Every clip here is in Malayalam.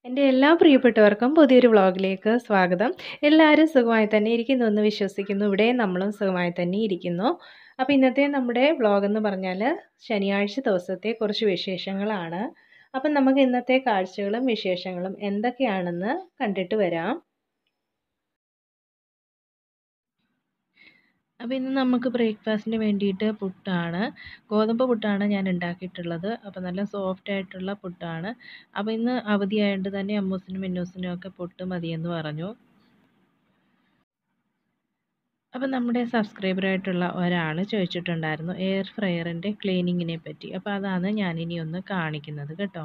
എൻ്റെ എല്ലാ പ്രിയപ്പെട്ടവർക്കും പുതിയൊരു വ്ളോഗിലേക്ക് സ്വാഗതം. എല്ലാവരും സുഖമായി തന്നെ ഇരിക്കുന്നു എന്ന് വിശ്വസിക്കുന്നു. ഇവിടെയും നമ്മളും സുഖമായി തന്നെ ഇരിക്കുന്നു. അപ്പോൾ ഇന്നത്തെ നമ്മുടെ വ്ളോഗ് എന്ന് പറഞ്ഞാൽ ശനിയാഴ്ച ദിവസത്തെ കുറച്ച് വിശേഷങ്ങളാണ്. അപ്പം നമുക്ക് ഇന്നത്തെ കാഴ്ചകളും വിശേഷങ്ങളും എന്തൊക്കെയാണെന്ന് കണ്ടിട്ട് വരാം. അപ്പോൾ ഇന്ന് നമുക്ക് ബ്രേക്ക്ഫാസ്റ്റിന് വേണ്ടിയിട്ട് പുട്ടാണ്. ഗോതമ്പ് പുട്ടാണ് ഞാൻ ഉണ്ടാക്കിയിട്ടുള്ളത്. അപ്പോൾ നല്ല സോഫ്റ്റ് ആയിട്ടുള്ള പുട്ടാണ്. അപ്പോൾ ഇന്ന് അവധിയായതുകൊണ്ട് തന്നെ അമ്മൂസിനും മിന്നൂസിനും ഒക്കെ പുട്ട് മതിയെന്ന് പറഞ്ഞു. അപ്പോൾ നമ്മുടെ സബ്സ്ക്രൈബറായിട്ടുള്ള ഒരാൾ ചോദിച്ചിട്ടുണ്ടായിരുന്നു എയർ ഫ്രയറിൻ്റെ ക്ലീനിങ്ങിനെ പറ്റി. അപ്പോൾ അതാണ് ഞാനിനി ഒന്ന് കാണിക്കുന്നത് കേട്ടോ.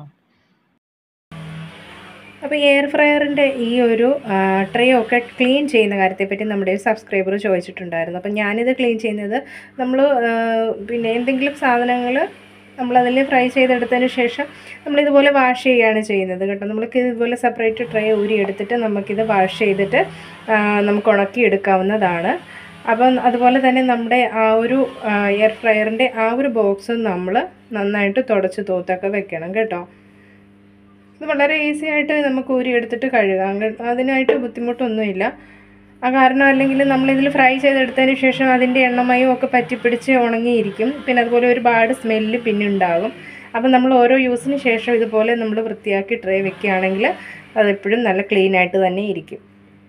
അപ്പോൾ എയർ ഫ്രയറിൻ്റെ ഈ ഒരു ട്രേ ഒക്കെ ക്ലീൻ ചെയ്യുന്ന കാര്യത്തെപ്പറ്റി നമ്മുടെ ഒരു സബ്സ്ക്രൈബർ ചോദിച്ചിട്ടുണ്ടായിരുന്നു. അപ്പോൾ ഞാനിത് ക്ലീൻ ചെയ്യുന്നത് നമ്മൾ പിന്നെ എന്തെങ്കിലും സാധനങ്ങൾ നമ്മളതിൽ ഫ്രൈ ചെയ്തെടുത്തതിന് ശേഷം നമ്മളിതുപോലെ വാഷ് ചെയ്യുകയാണ് ചെയ്യുന്നത് കേട്ടോ. നമ്മൾക്ക് ഇതുപോലെ സെപ്പറേറ്റ് ട്രേ ഊരിയെടുത്തിട്ട് നമുക്കിത് വാഷ് ചെയ്തിട്ട് നമുക്ക് ഉണക്കി എടുക്കാവുന്നതാണ്. അപ്പം അതുപോലെ തന്നെ നമ്മുടെ ആ ഒരു എയർ ഫ്രയറിൻ്റെ ആ ഒരു ബോക്സ് നമ്മൾ നന്നായിട്ട് തുടച്ച് തൂത്തൊക്കെ വെക്കണം കേട്ടോ. ഇത് വളരെ ഈസി ആയിട്ട് നമുക്ക് ഊരിയെടുത്തിട്ട് കഴുകാം. അതിനായിട്ട് ബുദ്ധിമുട്ടൊന്നുമില്ല. ആ കാരണം അല്ലെങ്കിൽ നമ്മളിതിൽ ഫ്രൈ ചെയ്തെടുത്തതിന് ശേഷം അതിൻ്റെ എണ്ണമയം ഒക്കെ പറ്റിപ്പിടിച്ച് ഉണങ്ങിയിരിക്കും. പിന്നെ അതുപോലെ ഒരുപാട് സ്മെല്ല് പിന്നെ ഉണ്ടാകും. അപ്പം നമ്മൾ ഓരോ യൂസിന് ശേഷം ഇതുപോലെ നമ്മൾ വൃത്തിയാക്കി ട്രേ വെക്കുകയാണെങ്കിൽ അതെപ്പോഴും നല്ല ക്ലീൻ ആയിട്ട് തന്നെ ഇരിക്കും.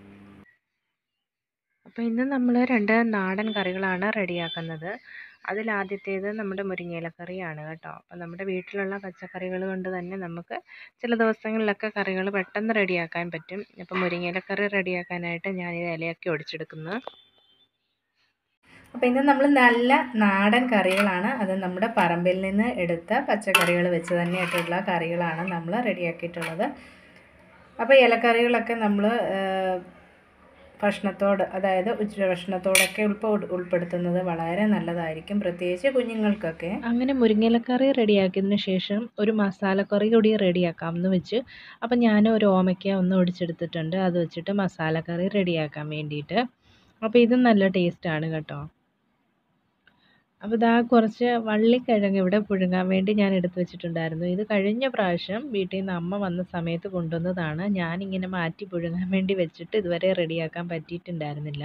അപ്പോൾ ഇന്ന് നമ്മൾ 2 നാടൻ കറികളാണ് റെഡിയാക്കുന്നത്. അതിലാദ്യത്തേത് നമ്മുടെ മുരിങ്ങയിലക്കറിയാണ് കേട്ടോ. അപ്പോൾ നമ്മുടെ വീട്ടിലുള്ള പച്ചക്കറികൾ കൊണ്ട് തന്നെ നമുക്ക് ചില ദിവസങ്ങളിലൊക്കെ കറികൾ പെട്ടെന്ന് റെഡിയാക്കാൻ പറ്റും. അപ്പോൾ മുരിങ്ങയിലക്കറി റെഡിയാക്കാനായിട്ട് ഞാനിത് ഇലയൊക്കെ ഒടിച്ചെടുക്കുന്നു. അപ്പോൾ ഇന്ന് നമ്മൾ നല്ല നാടൻ കറികളാണ്. അത് നമ്മുടെ പറമ്പിൽ നിന്ന് എടുത്ത പച്ചക്കറികൾ വെച്ച് തന്നെ ആയിട്ടുള്ള കറികളാണ് നമ്മൾ റെഡിയാക്കിയിട്ടുള്ളത്. അപ്പോൾ ഇലക്കറികളൊക്കെ നമ്മൾ ഭക്ഷണത്തോട്, അതായത് ഉച്ചഭക്ഷണത്തോടൊക്കെ ഉൾപ്പെടുത്തുന്നത് വളരെ നല്ലതായിരിക്കും, പ്രത്യേകിച്ച് കുഞ്ഞുങ്ങൾക്കൊക്കെ. അങ്ങനെ മുരിങ്ങയിലക്കറി റെഡിയാക്കിയതിന് ശേഷം ഒരു മസാലക്കറി കൂടി റെഡിയാക്കാമെന്ന് വെച്ച് അപ്പം ഞാൻ ഒരു ഓമയ്ക്ക ഒന്ന് ഒടിച്ചെടുത്തിട്ടുണ്ട്. അത് വെച്ചിട്ട് മസാലക്കറി റെഡിയാക്കാൻ വേണ്ടിയിട്ട്. അപ്പോൾ ഇത് നല്ല ടേസ്റ്റാണ് കേട്ടോ. അപ്പോൾ ഇതാ കുറച്ച് വള്ളിക്കിഴങ്ങ് ഇവിടെ പുഴുങ്ങാൻ വേണ്ടി ഞാൻ എടുത്തു വെച്ചിട്ടുണ്ടായിരുന്നു. ഇത് കഴിഞ്ഞ പ്രാവശ്യം വീട്ടിൽ നിന്ന് അമ്മ വന്ന സമയത്ത് കൊണ്ടുവന്നതാണ്. ഞാനിങ്ങനെ മാറ്റി പുഴുങ്ങാൻ വേണ്ടി വെച്ചിട്ട് ഇതുവരെ റെഡിയാക്കാൻ പറ്റിയിട്ടുണ്ടായിരുന്നില്ല.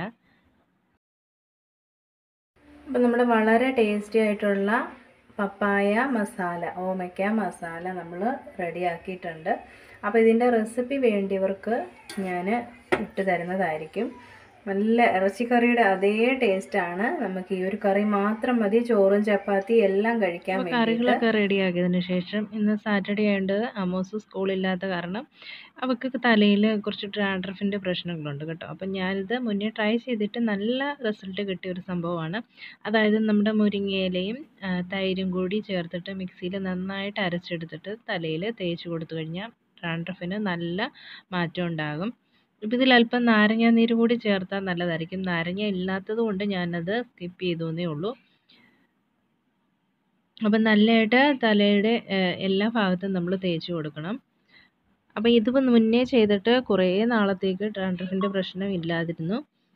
അപ്പോൾ നമ്മുടെ വളരെ ടേസ്റ്റി ആയിട്ടുള്ള പപ്പായ മസാല, ഓമയ്ക്ക മസാല നമ്മൾ റെഡിയാക്കിയിട്ടുണ്ട്. അപ്പോൾ ഇതിൻ്റെ റെസിപ്പി വേണ്ടിയവർക്ക് ഞാൻ ഇട്ട് തരുന്നതായിരിക്കും. നല്ല ഇറച്ചിക്കറിയുടെ അതേ ടേസ്റ്റാണ്. നമുക്ക് ഈ ഒരു കറി മാത്രം മതി ചോറും ചപ്പാത്തി എല്ലാം കഴിക്കാൻ വേണ്ടി. കറികളൊക്കെ റെഡിയാക്കിയതിന് ശേഷം ഇന്ന് സാറ്റർഡേ ആയതുകൊണ്ട് അമ്മൂസ് സ്കൂളില്ലാത്ത കാരണം അവൾക്ക് തലയിൽ കുറച്ച് ഡാൻഡ്രഫിൻ്റെ പ്രശ്നങ്ങളുണ്ട് കേട്ടോ. അപ്പം ഞാനിത് മുന്നേ ട്രൈ ചെയ്തിട്ട് നല്ല റിസൾട്ട് കിട്ടിയ ഒരു സംഭവമാണ്. അതായത് നമ്മുടെ മുരിങ്ങയിലയും തൈരും കൂടി ചേർത്തിട്ട് മിക്സിയിൽ നന്നായിട്ട് അരച്ചെടുത്തിട്ട് തലയിൽ തേച്ച് കൊടുത്തു കഴിഞ്ഞാൽ ഡാൻഡ്രഫിന് നല്ല മാറ്റം ഉണ്ടാകും. ഇപ്പം ഇതിൽ അല്പം നാരങ്ങ നീര് കൂടി ചേർത്താൽ നല്ലതായിരിക്കും. നാരങ്ങ ഇല്ലാത്തത് കൊണ്ട് ഞാനത് സ്കിപ്പ് ചെയ്തു എന്നേ ഉള്ളൂ. അപ്പം നല്ലതായിട്ട് തലയുടെ എല്ലാ ഭാഗത്തും നമ്മൾ തേച്ച് കൊടുക്കണം. അപ്പോൾ ഇതിപ്പോൾ മുന്നേ ചെയ്തിട്ട് കുറേ നാളത്തേക്ക് ഡാൻഡ്രഫിൻ്റെ പ്രശ്നം ഇല്ലാതിരുന്നു.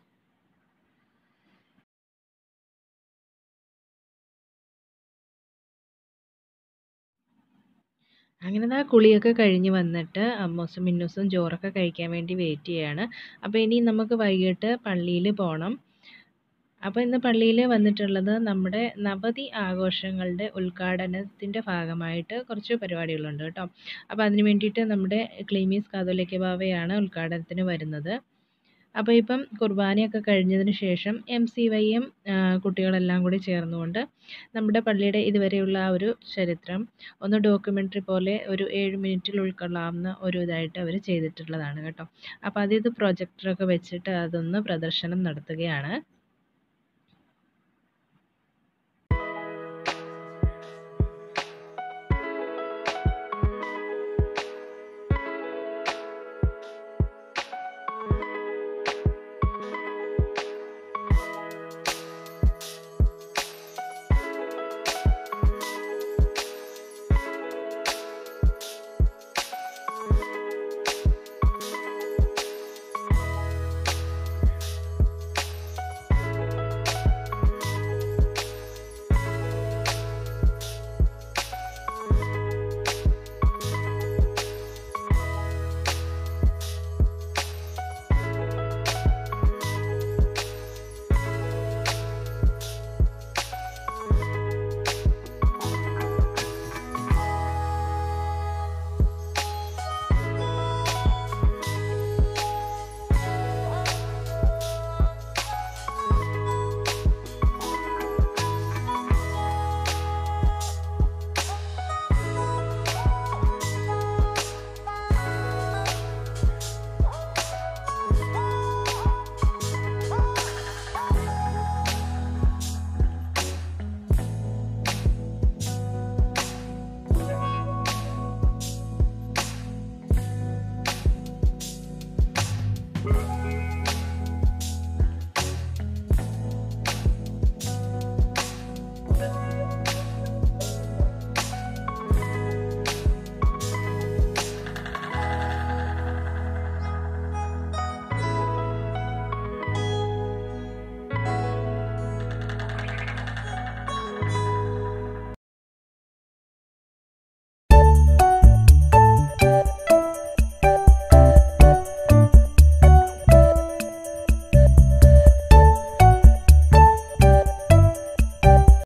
അങ്ങനെ കുളിയൊക്കെ കഴിഞ്ഞ് വന്നിട്ട് അമ്മൂസും മിന്നൂസും ചോറൊക്കെ കഴിക്കാൻ വേണ്ടി വെയിറ്റ് ചെയ്യാണ്. അപ്പോൾ ഇനി നമുക്ക് വൈകിട്ട് പള്ളിയിൽ പോകണം. അപ്പോൾ ഇന്ന് പള്ളിയിൽ വന്നിട്ടുള്ളത് നമ്മുടെ നവതി ആഘോഷങ്ങളുടെ ഉദ്ഘാടനത്തിൻ്റെ ഭാഗമായിട്ട് കുറച്ച് പരിപാടികളുണ്ട് കേട്ടോ. അപ്പോൾ അതിന് വേണ്ടിയിട്ട് നമ്മുടെ ക്ലീമീസ് കാതോലിക്ക ബാവയാണ് ഉദ്ഘാടനത്തിന് വരുന്നത്. അപ്പോൾ ഇപ്പം കുർബാനയൊക്കെ കഴിഞ്ഞതിന് ശേഷം MCYയും കുട്ടികളെല്ലാം കൂടി ചേർന്നുകൊണ്ട് നമ്മുടെ പള്ളിയുടെ ഇതുവരെയുള്ള ആ ഒരു ചരിത്രം ഒന്ന് ഡോക്യുമെൻ്ററി പോലെ ഒരു 7 മിനിറ്റിൽ ഉൾക്കൊള്ളാവുന്ന ഒരു ഇതായിട്ട് അവർ ചെയ്തിട്ടുള്ളതാണ് കേട്ടോ. അപ്പോൾ അതിത് പ്രൊജക്ടറൊക്കെ വെച്ചിട്ട് അതൊന്ന് പ്രദർശനം നടത്തുകയാണ്.